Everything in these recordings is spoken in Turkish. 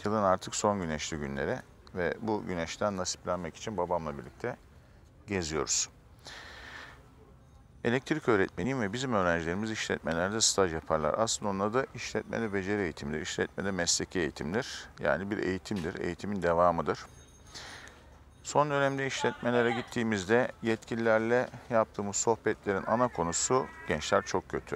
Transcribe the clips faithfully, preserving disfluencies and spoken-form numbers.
Yılın artık son güneşli günleri ve bu güneşten nasiplenmek için babamla birlikte geziyoruz. Elektrik öğretmeniyim ve bizim öğrencilerimiz işletmelerde staj yaparlar. Aslında onun adı işletmede beceri eğitimidir, işletmede mesleki eğitimdir. Yani bir eğitimdir, eğitimin devamıdır. Son dönemde işletmelere gittiğimizde yetkililerle yaptığımız sohbetlerin ana konusu gençler çok kötü.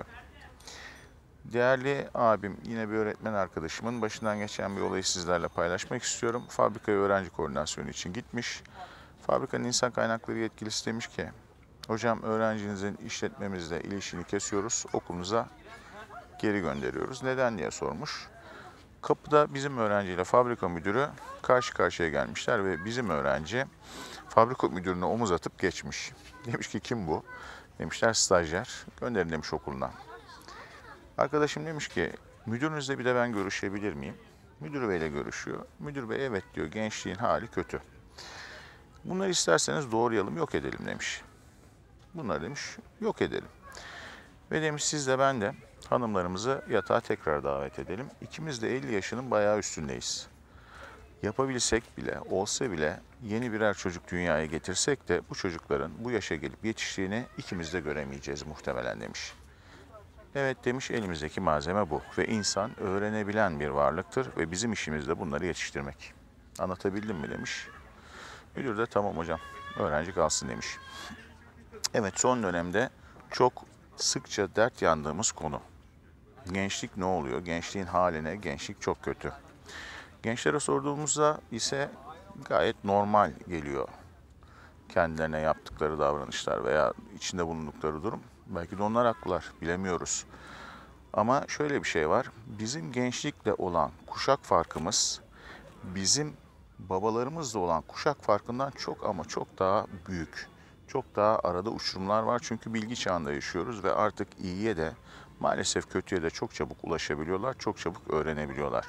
Değerli abim, yine bir öğretmen arkadaşımın başından geçen bir olayı sizlerle paylaşmak istiyorum. Fabrikaya öğrenci koordinasyonu için gitmiş. Fabrikanın insan kaynakları yetkilisi demiş ki, hocam öğrencinizin işletmemizle ilişkini kesiyoruz, okulunuza geri gönderiyoruz. Neden diye sormuş. Kapıda bizim öğrenciyle fabrika müdürü karşı karşıya gelmişler ve bizim öğrenci fabrika müdürüne omuz atıp geçmiş. Demiş ki kim bu? Demişler stajyer, gönderin demiş okuluna. Arkadaşım demiş ki müdürünüzle bir de ben görüşebilir miyim? Müdür beyle görüşüyor. Müdür bey evet diyor, gençliğin hali kötü. Bunları isterseniz doğrayalım, yok edelim demiş. Bunları demiş yok edelim. Ve demiş siz de ben de hanımlarımızı yatağa tekrar davet edelim. İkimiz de elli yaşının bayağı üstündeyiz. Yapabilsek bile, olsa bile yeni birer çocuk dünyaya getirsek de bu çocukların bu yaşa gelip yetiştiğini ikimiz de göremeyeceğiz muhtemelen demiş. Evet demiş, elimizdeki malzeme bu ve insan öğrenebilen bir varlıktır ve bizim işimiz de bunları yetiştirmek. Anlatabildim mi demiş. Müdür de tamam hocam öğrenci kalsın demiş. Evet, son dönemde çok sıkça dert yandığımız konu. Gençlik ne oluyor? Gençliğin haline, gençlik çok kötü. Gençlere sorduğumuzda ise gayet normal geliyor kendilerine yaptıkları davranışlar veya içinde bulundukları durum. Belki de onlar haklılar, bilemiyoruz. Ama şöyle bir şey var, bizim gençlikle olan kuşak farkımız, bizim babalarımızla olan kuşak farkından çok ama çok daha büyük. Çok daha arada uçurumlar var çünkü bilgi çağında yaşıyoruz ve artık iyiye de maalesef kötüye de çok çabuk ulaşabiliyorlar, çok çabuk öğrenebiliyorlar.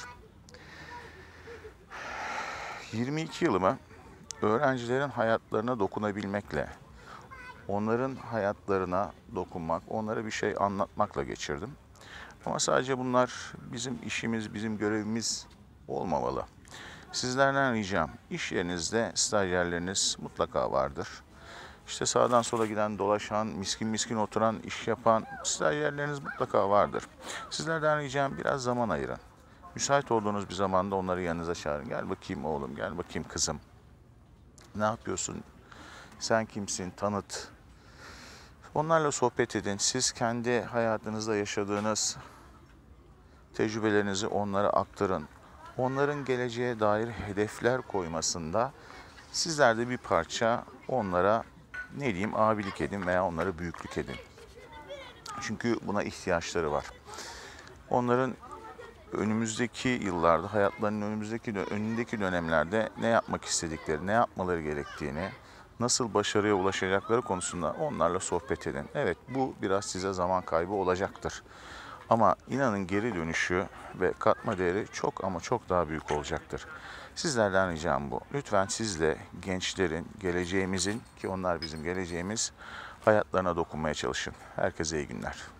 yirmi iki yılımı öğrencilerin hayatlarına dokunabilmekle, onların hayatlarına dokunmak, onlara bir şey anlatmakla geçirdim. Ama sadece bunlar bizim işimiz, bizim görevimiz olmamalı. Sizlerden ricam, iş yerinizde stajyerleriniz mutlaka vardır. İşte sağdan sola giden, dolaşan, miskin miskin oturan, iş yapan stajyerleriniz mutlaka vardır. Sizlerden ricam biraz zaman ayırın. Müsait olduğunuz bir zamanda onları yanınıza çağırın. Gel bakayım oğlum, gel bakayım kızım. Ne yapıyorsun? Sen kimsin? Tanıt. Onlarla sohbet edin. Siz kendi hayatınızda yaşadığınız tecrübelerinizi onlara aktarın. Onların geleceğe dair hedefler koymasında sizler de bir parça onlara ne diyeyim abilik edin veya onlara büyüklük edin. Çünkü buna ihtiyaçları var. Onların önümüzdeki yıllarda, hayatlarının önümüzdeki önündeki dönemlerde ne yapmak istedikleri, ne yapmaları gerektiğini, nasıl başarıya ulaşacakları konusunda onlarla sohbet edin. Evet, bu biraz size zaman kaybı olacaktır. Ama inanın geri dönüşü ve katma değeri çok ama çok daha büyük olacaktır. Sizlerden ricam bu. Lütfen siz de gençlerin, geleceğimizin ki onlar bizim geleceğimiz hayatlarına dokunmaya çalışın. Herkese iyi günler.